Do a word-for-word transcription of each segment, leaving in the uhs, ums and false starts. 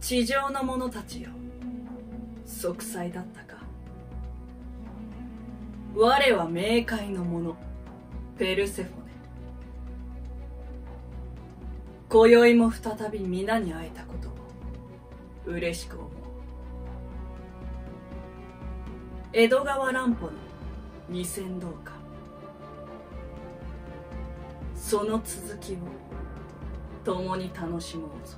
地上の者たちよ、息災だったか。我は冥界の者、ペルセフォネ。今宵も再び皆に会えたことを嬉しく思う。江戸川乱歩の二千堂下、その続きを共に楽しもうぞ。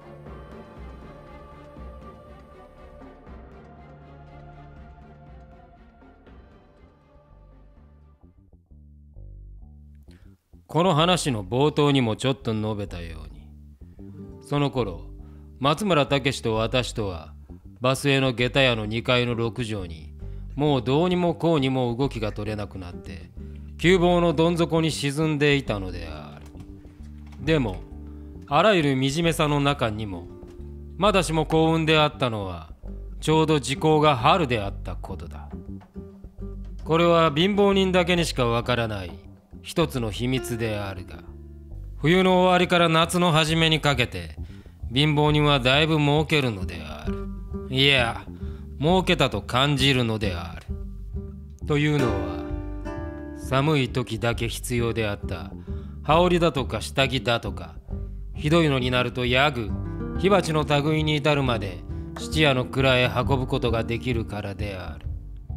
この話の冒頭にもちょっと述べたように、その頃松村武史と私とはバスへの下駄屋のにかいのろく畳にもうどうにもこうにも動きが取れなくなって窮乏のどん底に沈んでいたのである。でもあらゆる惨めさの中にもまだしも幸運であったのはちょうど時効が春であったことだ。これは貧乏人だけにしかわからない一つの秘密であるが、冬の終わりから夏の初めにかけて貧乏人はだいぶ儲けるのである。いや、儲けたと感じるのである。というのは寒い時だけ必要であった羽織だとか下着だとか、ひどいのになるとヤグ、火鉢の類に至るまで質屋の蔵へ運ぶことができるからである。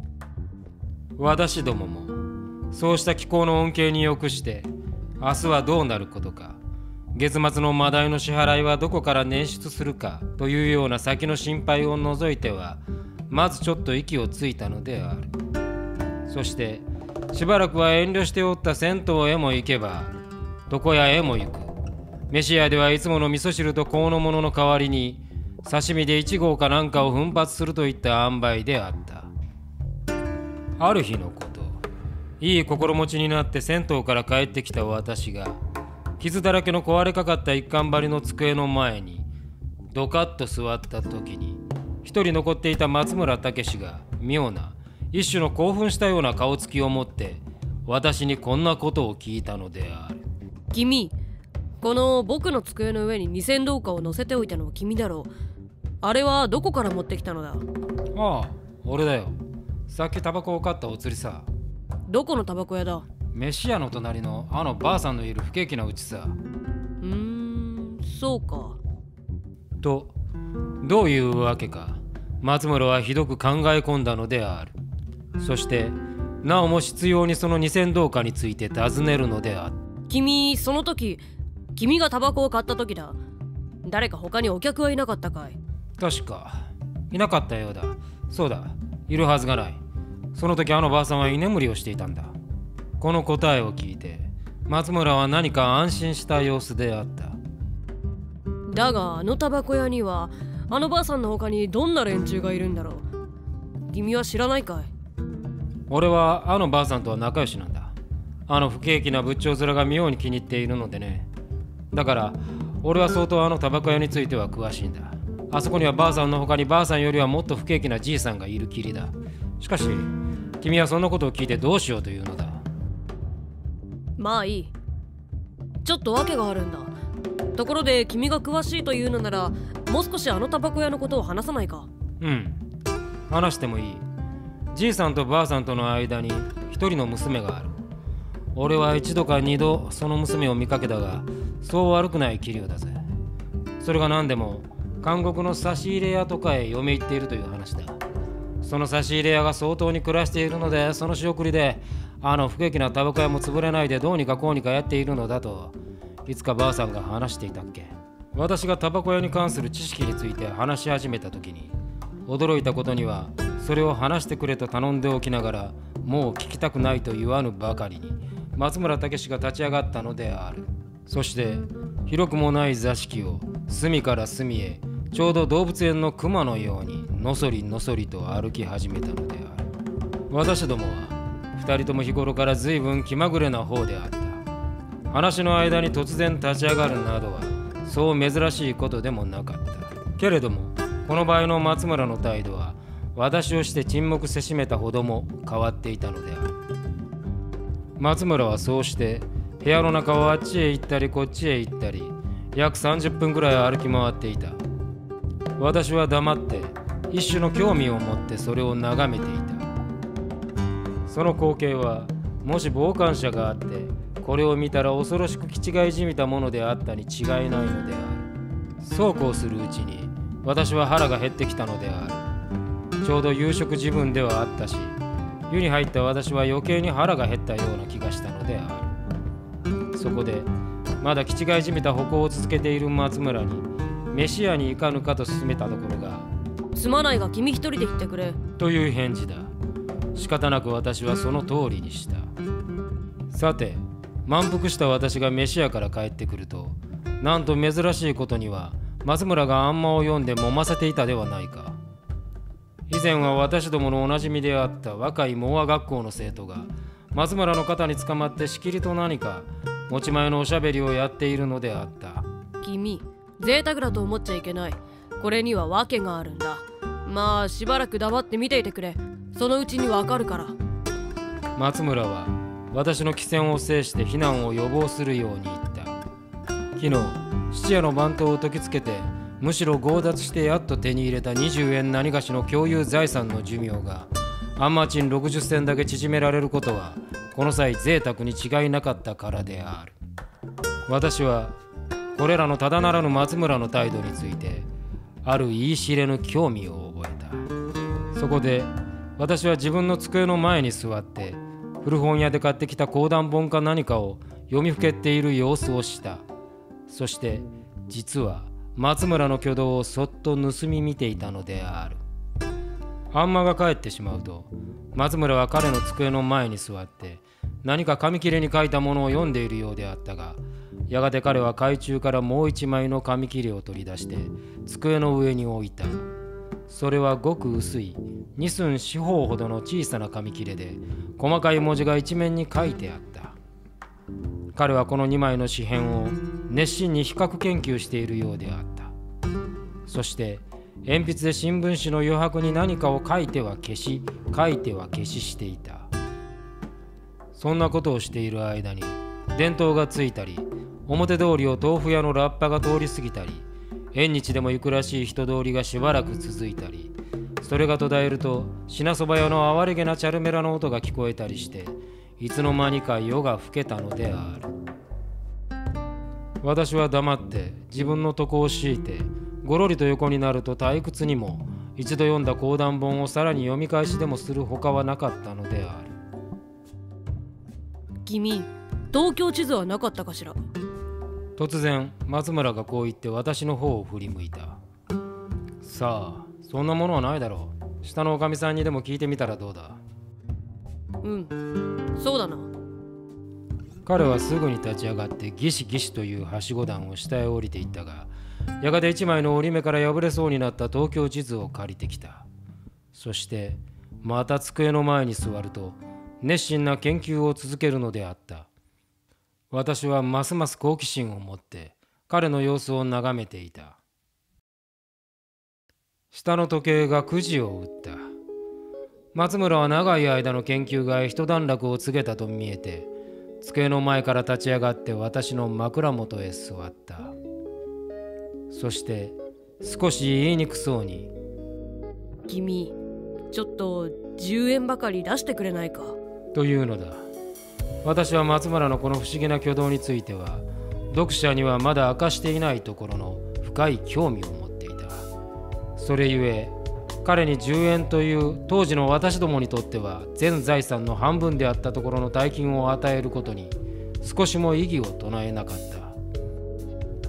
私どももそうした気候の恩恵によくして明日はどうなることか、月末のマダイの支払いはどこから捻出するかというような先の心配を除いてはまずちょっと息をついたのである。そしてしばらくは遠慮しておった銭湯へも行けば床屋へも行く。飯屋ではいつもの味噌汁と香の物の代わりに刺身でいち号かなんかを奮発するといった塩梅であった。ある日のこと、いい心持ちになって銭湯から帰ってきた私が傷だらけの壊れかかった一貫張りの机の前にドカッと座った時に、一人残っていた松村武史が妙な一種の興奮したような顔つきを持って私にこんなことを聞いたのである。 君、この僕の机の上に二千堂下を乗せておいたのは君だろう。あれはどこから持ってきたのだ？ ああ、俺だよ。さっきタバコを買ったお釣りさ。 どこのタバコ屋だ？ 飯屋の隣のあのばあさんのいる不景気なうちさ。 うーん、そうか。 と、どういうわけか松村はひどく考え込んだのである。そしてなおも執拗にその二千堂下について尋ねるのである。 君、その時君がタバコを買った時だ。誰か他にお客はいなかったかい？ 確かいなかったようだ。そうだ、いるはずがない。その時あのばあさんは居眠りをしていたんだ。この答えを聞いて松村は何か安心した様子であった。 だがあのタバコ屋にはあのばあさんの他にどんな連中がいるんだろう？君は知らないかい？ 俺はあのばあさんとは仲良しなんだ。あの不景気な仏頂面が妙に気に入っているのでね。だから俺は相当あのタバコ屋については詳しいんだ。あそこにはばあさんの他にばあさんよりはもっと不景気なじいさんがいるきりだ。しかし君はそんなことを聞いてどうしようというのだ？ まあいい。ちょっと訳があるんだ。ところで君が詳しいというのならもう少しあのタバコ屋のことを話さないか？ うん、話してもいい。じいさんとばあさんとの間に一人の娘がある。俺は一度か二度その娘を見かけたがそう悪くない器量だぜ。それが何でも監獄の差し入れ屋とかへ嫁行っているという話だ。その差し入れ屋が相当に暮らしているのでその仕送りであの不景気なタバコ屋も潰れないでどうにかこうにかやっているのだといつかばあさんが話していたっけ。私がタバコ屋に関する知識について話し始めた時に驚いたことにはそれを話してくれと頼んでおきながらもう聞きたくないと言わぬばかりに松村武史が立ち上がったのである。そして広くもない座敷を隅から隅へちょうど動物園のクマのようにのそりのそりと歩き始めたのである。私どもは二人とも日頃から随分気まぐれな方であった。話の間に突然立ち上がるなどはそう珍しいことでもなかった。けれどもこの場合の松村の態度は私をして沈黙せしめたほども変わっていたのである。松村はそうして部屋の中をあっちへ行ったりこっちへ行ったり約さんじゅっぷんくらい歩き回っていた。 私は黙って一種の興味を持ってそれを眺めていた。その光景はもし傍観者があってこれを見たら恐ろしく気違いじみたものであったに違いないのである。そうこうするうちに私は腹が減ってきたのである。ちょうど夕食時分ではあったし、湯に入った私は余計に腹が減ったような気がしたのである。そこでまだ気違いじみた歩行を続けている松村に飯屋に行かぬかと勧めたところが、 すまないが君一人で行ってくれという返事だ。仕方なく私はその通りにした。さて、満腹した私が飯屋から帰ってくると、なんと珍しいことには松村があんまを読んで揉ませていたではないか。以前は私どものおなじみであった若いモア学校の生徒が松村の肩につかまってしきりと何か持ち前のおしゃべりをやっているのであった。 君、贅沢だと思っちゃいけない。これには訳があるんだ。まあしばらく黙って見ていてくれ。そのうちにわかるから。 松村は私の機先を制して避難を予防するように言った。昨日質屋の番頭を解きつけてむしろ強奪してやっと手に入れたにじゅうえん何がしの共有財産の寿命があんまちんろくじゅっせんだけ縮められることはこの際贅沢に違いなかったからである。私はこれらのただならぬ松村の態度についてある言い知れぬ興味を覚えた。そこで私は自分の机の前に座って古本屋で買ってきた講談本か何かを読みふけっている様子をした。そして実は松村の挙動をそっと盗み見ていたのである。あんまが帰ってしまうと松村は彼の机の前に座って何か紙切れに書いたものを読んでいるようであったが、やがて彼は懐中からもう一枚の紙切れを取り出して机の上に置いた。それはごく薄いに寸四方ほどの小さな紙切れで細かい文字が一面に書いてあった。彼はこのにまいの紙片を熱心に比較研究しているようであった。そして鉛筆で新聞紙の余白に何かを書いては消し書いては消ししていた。そんなことをしている間に電灯がついたり表通りを豆腐屋のラッパが通り過ぎたり縁日でも行くらしい人通りがしばらく続いたり、それが途絶えると品そば屋の哀れげなチャルメラの音が聞こえたりして、いつの間にか夜が更けたのである。私は黙って自分の床を敷いてごろりと横になると退屈にも一度読んだ講談本をさらに読み返しでもするほかはなかったのである。 君、東京地図はなかったかしら。 突然松村がこう言って私の方を振り向いた。さあ、そんなものはないだろう。下のおかみさんにでも聞いてみたらどうだ。 うん、そうだな。 彼はすぐに立ち上がってギシギシというはしご段を下へ降りていったが、やがて一枚の折り目から破れそうになった東京地図を借りてきた。そしてまた机の前に座ると熱心な研究を続けるのであった。私はますます好奇心を持って彼の様子を眺めていた。下の時計がくじを打った。松村は長い間の研究が一段落を告げたと見えて、机の前から立ち上がって私の枕元へ座った。そして少し言いにくそうに、 君、ちょっとじゅうえんばかり出してくれないかというのだ。私は松村のこの不思議な挙動については読者にはまだ明かしていないところの深い興味を持っていた。それゆえ彼にじゅうえんという当時の私どもにとっては全財産の半分であったところの大金を与えることに少しも異議を唱えなかった。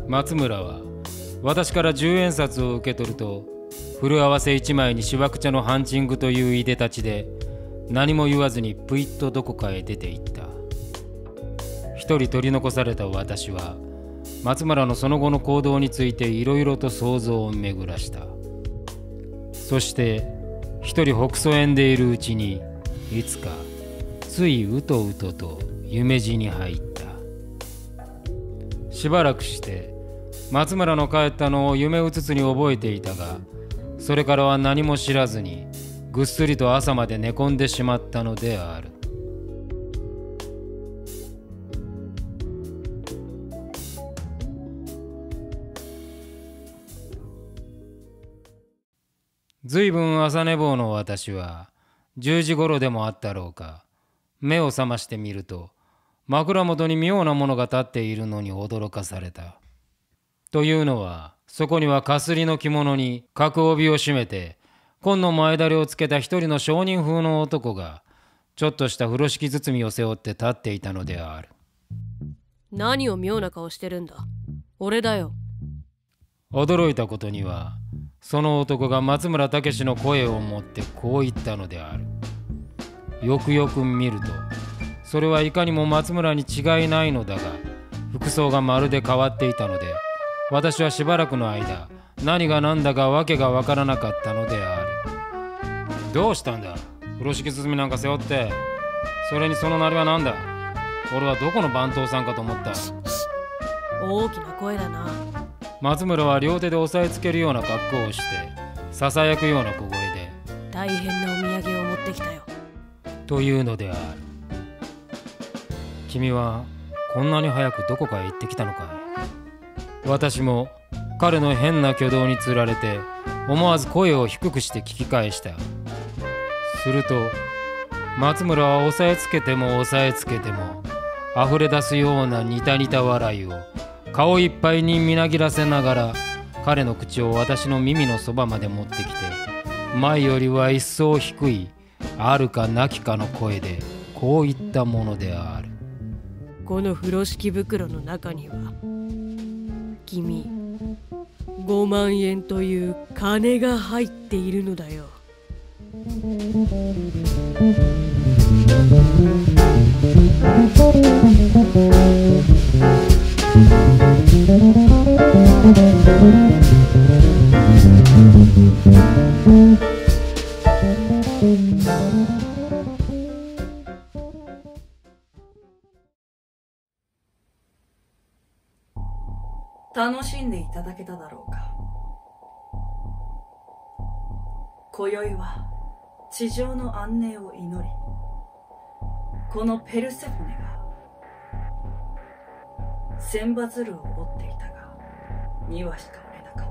松村は私からじゅうえん札を受け取ると古合わせ一枚にしわくちゃのハンチングといういでたちで何も言わずにぷいっとどこかへ出て行った。一人取り残された私は松村のその後の行動についていろいろと想像を巡らした。そして一人ほくそ笑んでいるうちにいつかついうとうとと夢路に入った。しばらくして松村の帰ったのを夢うつつに覚えていたが、それからは何も知らずにぐっすりと朝まで寝込んでしまったのである。 ずいぶん朝寝坊の私はじゅうじごろでもあったろうか、目を覚ましてみると枕元に妙なものが立っているのに驚かされた。というのは、そこにはかすりの着物に角帯を締めて紺の前だれをつけた一人の商人風の男がちょっとした風呂敷包みを背負って立っていたのである。 何を妙な顔してるんだ。俺だよ。 驚いたことには、その男が松村武史の声を持ってこう言ったのである。よくよく見ると、それはいかにも松村に違いないのだが、服装がまるで変わっていたので、私はしばらくの間、何が何だかわけがわからなかったのである。どうしたんだ、風呂敷包みなんか背負って。それにそのなりは何だ。俺はどこの番頭さんかと思った。 大きな声だな。 松村は両手で押さえつけるような格好をしてささやくような小声で、 大変なお土産を持ってきたよというのである。君はこんなに早くどこかへ行ってきたのかい。私も彼の変な挙動につられて思わず声を低くして聞き返した。すると松村は押さえつけても押さえつけても溢れ出すようなニタニタ笑いを顔いっぱいにみなぎらせながら、彼の口を私の耳のそばまで持ってきて、前よりは一層低いあるかなきかの声でこう言ったものである。 この風呂敷袋の中には君ごまんえんという金が入っているのだよ。 楽しんでいただけただろうか。今宵は地上の安寧を祈り、このペルセフォネが千羽鶴を折っていたがに羽しか折れなか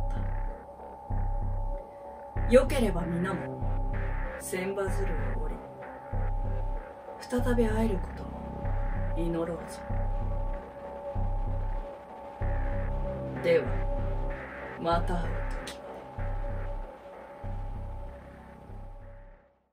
った。よければ皆も千羽鶴を折り、再び会えることを祈ろうぞ。ではまた会う時。